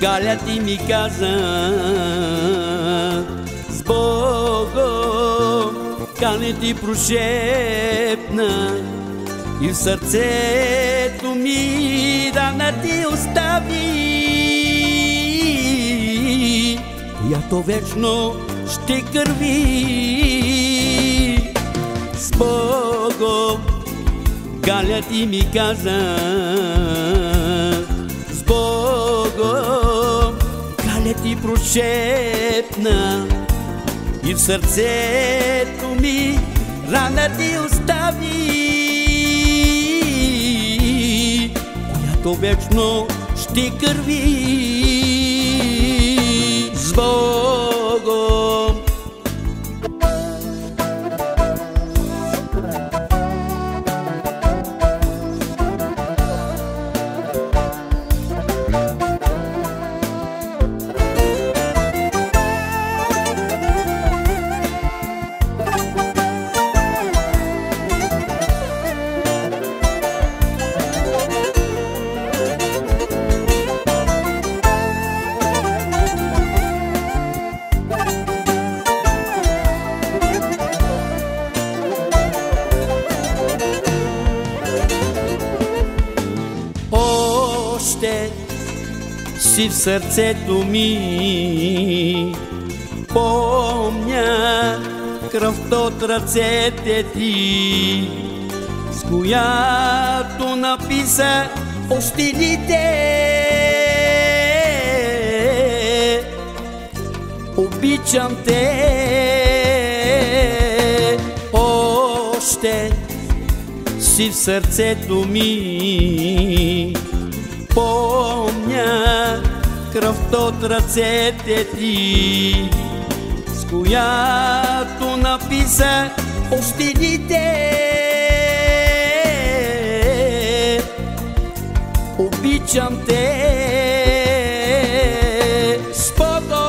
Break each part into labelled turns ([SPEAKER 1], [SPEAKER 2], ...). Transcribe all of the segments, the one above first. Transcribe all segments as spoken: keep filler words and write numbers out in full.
[SPEAKER 1] Галя ти ми каза с Богом, Галя ти прошепна и в сърцето ми да не ти остави, която вечно ще кърви. С Богом, Галя ти ми каза, с Богом, Галя ти прошепна и в сърцето ми рана ти остави, която вечно ще кърви. С Богом. Още си в сърцето ми, помня кръвта от ръцете ти, с която написа остините. Обичам те. Още си в сърцето ми, помня кръвта от ръцете ти, с която написа остините. Обичам те. С Богом.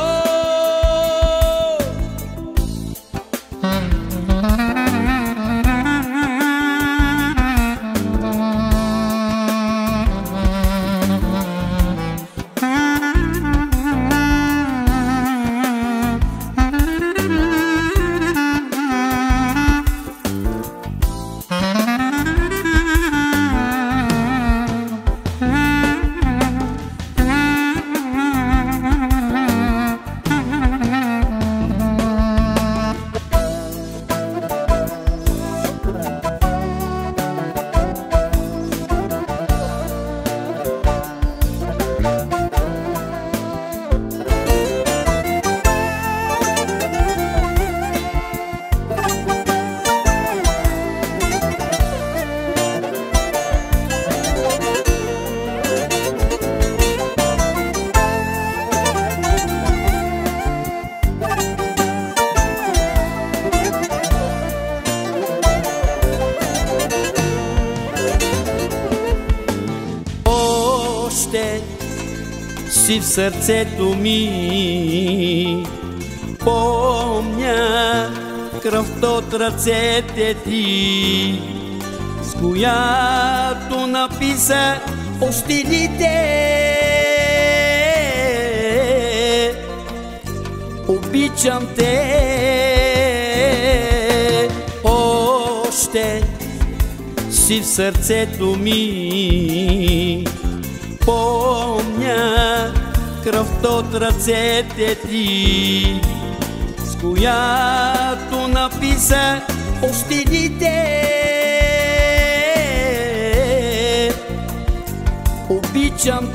[SPEAKER 1] Още си в сърцето ми, помня кръвта от ръцете ти, с която написа остините. Обичам те. Още си в сърцето ми, помня кръвта от ръцете ти, с която написа остините. Обичам